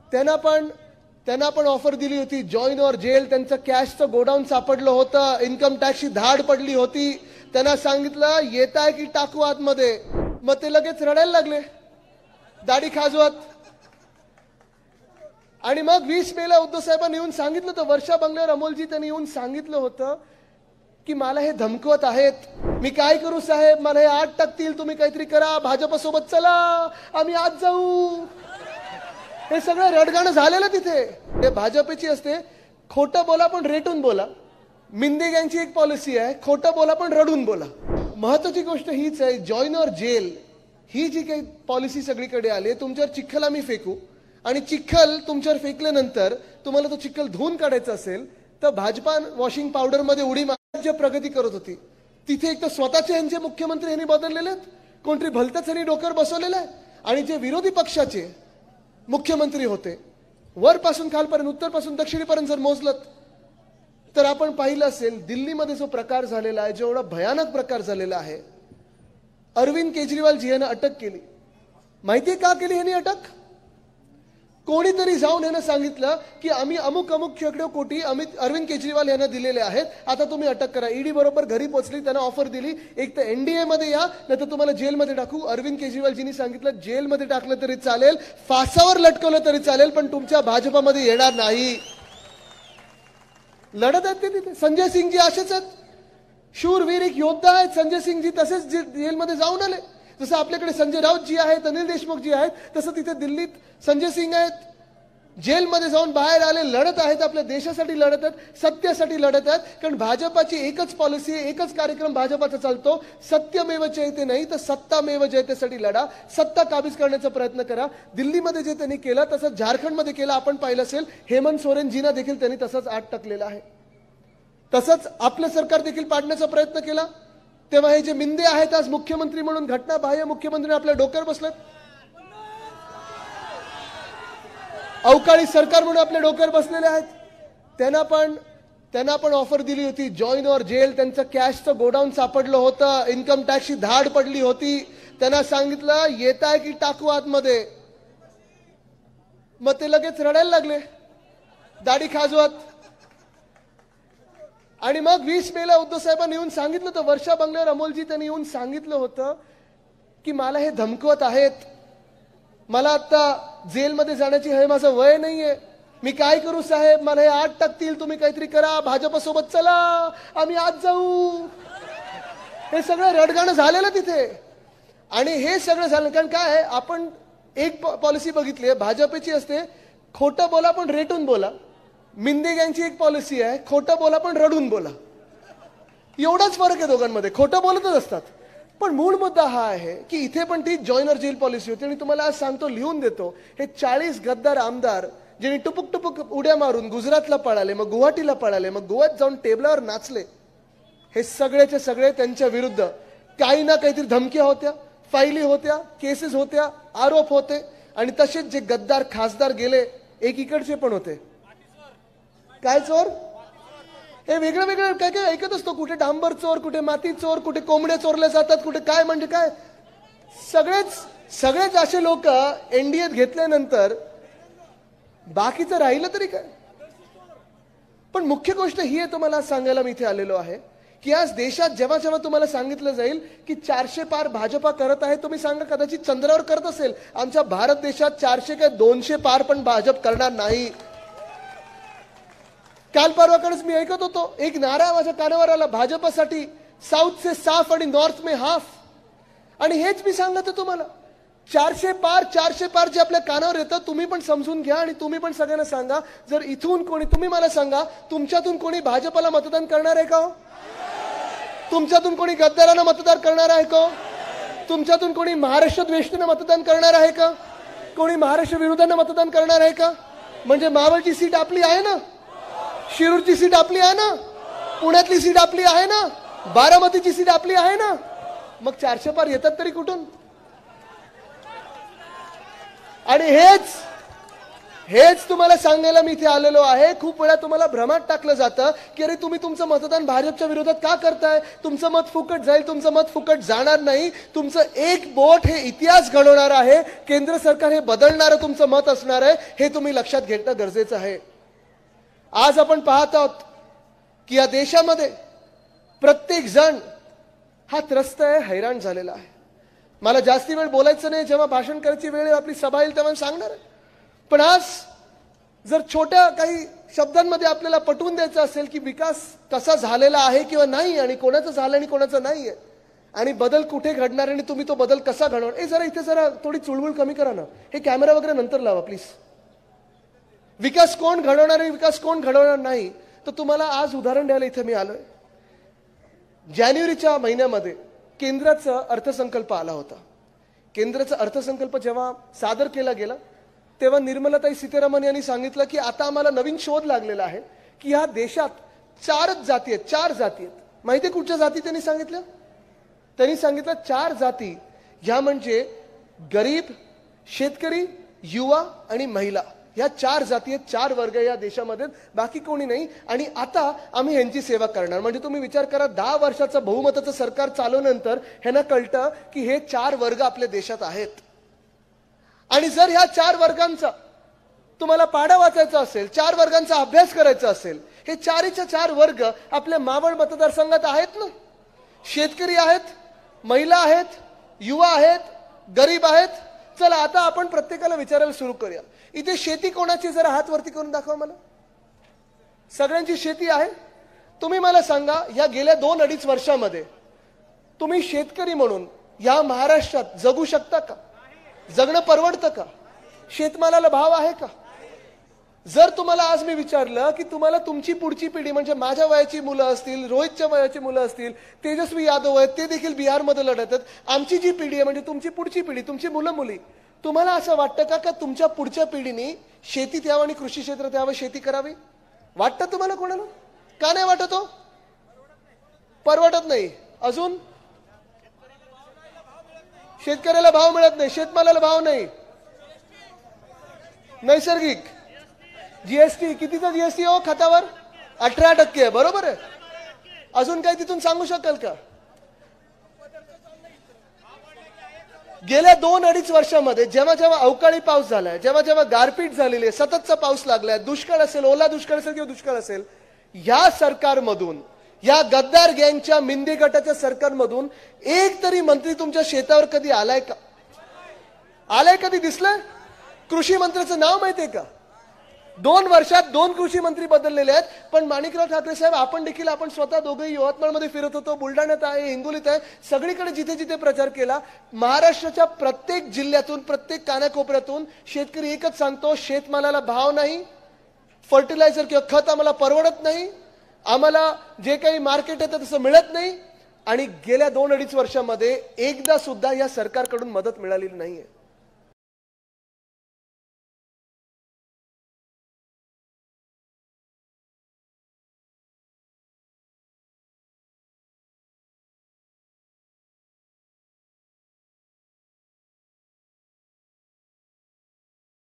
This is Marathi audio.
त्यांना पण ऑफर दिली होती जॉईन ऑर जेल. त्यांचं कॅशचं गोडाऊन सापडलं होतं, इन्कम टॅक्सची धाड पडली होती. त्यांना सांगितलं येताय की टाकू आतमध्ये. मग ते लगेच रडायला लागले दाढी खाजवत. आणि मग 20 मेला उद्धव साहेबांनी येऊन सांगितलं होतं, वर्षा बंगल्यावर अमोलजी त्यांनी येऊन सांगितलं होतं की मला हे धमकवत आहेत, मी काय करू साहेब, मला हे आत टाकतील, तुम्ही काहीतरी करा, भाजपसोबत चला, आम्ही आज जाऊ. हे सगळं रडगाणं झालेलं तिथे. ते भाजपची असते, खोटं बोला पण रेटून बोला. मिंदे गँगची एक पॉलिसी आहे, खोटं बोला पण रडून बोला. महत्वाची गोष्ट हीच आहे, जॉईन ऑर जेल ही जी काही पॉलिसी सगळीकडे आली, तुमच्यावर चिखल आम्ही फेकू आणि चिखल तुमच्यावर फेकल्यानंतर तुम्हाला तो चिखल धुवून काढायचा असेल तर भाजपा वॉशिंग पावडर मध्ये उडी मारत जे प्रगती करत होती तिथे एक तर स्वतःचे यांचे मुख्यमंत्री यांनी बदललेले आहेत, कोणतरी भलतंच यांनी डोक्यावर बसवलेलं आहे. आणि जे विरोधी पक्षाचे मुख्यमंत्री होते वरपासून खालपर्यंत, उत्तरपासून दक्षिणेपर्यंत जर मोजलं तर आपण पाहिलं असेल दिल्लीमध्ये जो प्रकार झालेला आहे, जेवढा भयानक प्रकार झालेला आहे. अरविंद केजरीवाल जी यांना अटक केली, माहितीये का केली यांनी अटक? कोणीतरी जाऊन यांना सांगितलं की आम्ही अमुक अमुक शेकडो कोटी अरविंद केजरीवाल यांना दिलेले आहेत, आता तुम्ही अटक करा. ईडी बरोबर घरी पोहोचली, त्यांना ऑफर दिली, एक तर एनडीए मध्ये या नाही तर तुम्हाला जेलमध्ये टाकू. अरविंद केजरीवालजींनी सांगितलं जेलमध्ये टाकलं तरी चालेल, फासावर लटकवलं तरी चालेल, पण तुमच्या भाजपामध्ये येणार नाही. लढत आहेत ते तिथे. संजय सिंगजी असेच आहेत, शूरवीर एक योद्धा आहेत संजय सिंगजी, तसेच जेलमध्ये जाऊन आले. जसं आपल्याकडे संजय राऊत जी आहेत, अनिल देशमुख जी आहेत, तसं तिथे दिल्लीत संजय सिंग आहेत, जेलमध्ये जाऊन बाहेर आले, लढत आहेत, आपल्या देशासाठी लढत आहेत, सत्यासाठी लढत आहेत. कारण भाजपाची एकच पॉलिसी, एकच कार्यक्रम भाजपाचा चालतो, सत्यमेव जयते नाही तर सत्तामेव जयतेसाठी लढा, सत्ता काबीज करण्याचा प्रयत्न करा. दिल्लीमध्ये जे त्यांनी केलं तसंच झारखंडमध्ये केलं, आपण पाहिलं असेल. हेमंत सोरेनजींना देखील त्यांनी तसंच आत टाकलेलं आहे. तसंच आपलं सरकार देखील पाडण्याचा प्रयत्न केला. तेव्हा हे जे मिंदे आहेत आज मुख्यमंत्री म्हणून, घटनाबाह्य मुख्यमंत्री आपल्या डोक्यावर बसलेत, अवकाळी सरकार म्हणून आपल्या डोक्यावर बसलेले आहेत. त्यांना पण ऑफर दिली होती जॉईन ऑर जेल. त्यांचं कॅशचं गोडाऊन सापडलं होतं, इन्कम टॅक्सची धाड पडली होती. त्यांना सांगितलं येताय की टाकू आतमध्ये. मग ते लगेच रडायला लागले दाढी खाजवत. आणि मग 20 मेला उद्धव साहेबांनी येऊन सांगितलं होतं, वर्षा बंगल्यावर अमोलजी त्यांनी येऊन सांगितलं होतं की मला हे धमकवत आहेत, मला आता जेलमध्ये जाण्याची हे माझं वय नाहीये, मी काय करू साहेब, मला हे आत टाकतील, तुम्ही काहीतरी करा, भाजपसोबत चला, आम्ही आज जाऊ. हे सगळं रडगाणं झालेलं तिथे. आणि हे सगळं झालं कारण काय आहे, आपण एक पॉलिसी बघितली आहे भाजपची असते, खोटं बोला पण रेटून बोला. मिंदे गँगची एक पॉलिसी आहे, खोटं बोला पण रडून बोला. एवढाच फरक आहे दोघांमध्ये, खोटं बोलतच असतात. पण मूळ मुद्दा हा आहे की इथे पण ती जॉईनर जेल पॉलिसी होती. आणि तुम्हाला आज सांगतो, लिहून देतो, हे 40 गद्दार आमदार ज्यांनी टुपुक टुपुक उड्या मारून गुजरातला पळाले, मग गुवाहाटीला पळाले, मग गोव्यात जाऊन टेबलावर नाचले, हे सगळेचे सगळे त्यांच्या विरुद्ध काही ना काहीतरी धमक्या होत्या, फायली होत्या, केसेस होत्या, आरोप होते. आणि तसेच जे गद्दार खासदार गेले, एक इकडचे पण होते. काय चोर, हे वेगळं वेगळं काय काय ऐकत असतो, कुठे डांबर चोर, कुठे माती चोर, कुठे कोंबड्या चोरल्या जातात, कुठे काय म्हणजे काय. सगळेच असे लोक एनडीएत घेतल्यानंतर बाकीचं राहिलं तरी काय. पण मुख्य गोष्ट ही आहे, तुम्हाला सांगायला मी इथे आलेलो आहे की आज देशात जेव्हा जेव्हा तुम्हाला सांगितलं जाईल की 400 पार भाजपा करत आहे, तुम्ही सांगा कदाचित चंद्रावर करत असेल, आमच्या भारत देशात 400 काय 200 पार पण भाजप करणार नाही. काल परवाकडेच मी ऐकत होतो, एक नारा माझ्या कानावर आला, भाजपासाठी साऊथ से साफ आणि नॉर्थ में हाफ. आणि हेच मी सांगत तुम्हाला, 400 पार जे आपल्या कानावर येतं, तुम्ही पण समजून घ्या आणि तुम्ही पण सगळ्यांना सांगा. जर इथून कोणी, तुम्ही मला सांगा, तुमच्यातून कोणी भाजपाला मतदान करणार आहे का? तुमच्यातून कोणी गद्दारांना मतदान करणार आहे का? तुमच्यातून कोणी महाराष्ट्र द्वेषींना मतदान करणार आहे का? कोणी महाराष्ट्र विरोधांना मतदान करणार आहे का? म्हणजे मावळची सीट आपली आहे ना, शिरूरची सीट आपली आहे ना, पुण्यातली सीट आपली आहे ना, बारामतीची सीट आपली आहे ना. मग 400 पार येतात तरी कुठून? आणि हेच तुम्हाला सांगायला मी इथे आलेलो आहे. खूप वेळा तुम्हाला भ्रमात टाकलं जातं की अरे तुम्ही तुमचं मतदान भाजपच्या विरोधात का करताय, तुमचं मत फुकट जाईल. तुमचं मत फुकट जाणार नाही. तुमचं एक वोट हे इतिहास घडवणार आहे. केंद्र सरकार हे बदलणारं तुमचं मत असणार आहे. हे तुम्ही लक्षात घेणं गरजेचं आहे. आज आपण पाहत आहोत की या देशामध्ये प्रत्येक जण हा त्रस्त आहे, हैराण झालेला आहे. मला जास्ती वेळ बोलायचं नाही. जेव्हा भाषण करायची वेळ आपली सभा येईल तेव्हा सांगणार आहे. पण आज जर छोट्या काही शब्दांमध्ये आपल्याला पटवून द्यायचं असेल की विकास कसा झालेला आहे किंवा नाही, आणि कोणाचं झालं आणि कोणाचं नाहीये, आणि बदल कुठे घडणार आणि तुम्ही तो बदल कसा घडवणार, जरा इथे जरा थोडी चुळबुळ कमी करा ना. हे कॅमेरा वगैरे नंतर लावा प्लीज. विकास कोण घडवणार आहे, विकास कोण घडवणार नाही, तर तुम्हाला आज उदाहरण द्यायला इथे मी आलोय. जानेवारीच्या महिन्यामध्ये केंद्राचा अर्थसंकल्प आला होता. केंद्राचा अर्थसंकल्प जेव्हा सादर केला गेला तेव्हा निर्मलाताई सीतारामन यांनी सांगितलं की आता आम्हाला नवीन शोध लागलेला आहे की ह्या देशात 4 जाती आहेत. 4 जाती आहेत. माहिती आहे कुठच्या जाती त्यांनी सांगितलं? त्यांनी सांगितलं 4 जाती ह्या म्हणजे गरीब, शेतकरी, युवा आणि महिला. ह्या 4 जाती आहेत, 4 वर्ग या देशामध्ये, बाकी कोणी नाही. आणि आता आम्ही ह्यांची सेवा करणार. म्हणजे तुम्ही विचार करा, 10 वर्षाचं बहुमताचं सरकार चालवल्यानंतर ह्यांना कळतं की हे 4 वर्ग आपल्या देशात आहेत. आणि जर ह्या 4 वर्गांचा तुम्हाला पाढा वाचायचा असेल, 4 वर्गांचा अभ्यास करायचा असेल, हे 4च्या 4 वर्ग आपल्या मावळ मतदारसंघात आहेत ना. शेतकरी आहेत, महिला आहेत, युवा आहेत, गरीब आहेत. चला आता आपण प्रत्येकाला विचारायला सुरू करूया, इथे शेती कोणाची? जरा हात वरती करून दाखवा मला. सगळ्यांची शेती आहे? तुम्ही मला सांगा, या गेल्या 2-2.5 वर्षामध्ये तुम्ही शेतकरी म्हणून या महाराष्ट्रात जगू शकता का? जगणं परवडतं का? शेतमालाला भाव आहे का? जर तुम्हाला आज मी विचारलं की तुम्हाला तुमची पुढची पिढी म्हणजे माझ्या वयाची मुलं असतील, रोहितच्या वयाची मुलं असतील, तेजस्वी यादव आहेत, ते देखील बिहारमध्ये लढत आहेत, आमची जी पिढी आहे म्हणजे तुमची पुढची पिढी, तुमची मुलं मुली, तुम्हाला असं वाटतं का का तुमच्या पुढच्या पिढीने शेतीत यावं आणि कृषी क्षेत्रात यावं, शेती करावी? वाटतं तुम्हाला कोणाला? का नाही वाटत हो? परवडत नाही. अजून शेतकऱ्याला भाव मिळत नाही, शेतमालाला भाव नाही. नैसर्गिक जीएसटी, कितीचा जीएसटी हो खतावर? 18% आहे, बरोबर आहे. अजून काही तिथून सांगू शकाल का? गेल्या 2-2.5 वर्षामध्ये जेव्हा जेव्हा अवकाळी पाऊस झालाय, जेव्हा जेव्हा गारपीट झालेली आहे, सततचा पाऊस लागलाय, दुष्काळ असेल, ओला दुष्काळ असेल किंवा दुष्काळ असेल, या सरकारमधून, या गद्दार गँगच्या मिंदी गटाच्या सरकारमधून एक तरी मंत्री तुमच्या शेतावर कधी आलाय का? आलाय? कधी दिसलंय? कृषी मंत्र्याचं नाव माहितीये का? 2 वर्षात 2 कृषी मंत्री बदललेले आहेत. पण माणिकराव ठाकरे साहेब, आपण देखील, आपण स्वतः दोघेही यवतमाळमध्ये फिरत होतो, बुलढाण्यात आहे, हिंगोलीत आहे, सगळीकडे जिथे जिथे प्रचार केला. महाराष्ट्राच्या प्रत्येक जिल्ह्यातून, प्रत्येक कानाकोपऱ्यातून शेतकरी एकच सांगतो, शेतमालाला भाव नाही, फर्टिलायझर किंवा खत आम्हाला परवडत नाही, आम्हाला जे काही मार्केट आहे तसं मिळत नाही. आणि गेल्या 2-2.5 वर्षामध्ये एकदा सुद्धा या सरकारकडून मदत मिळालेली नाहीये.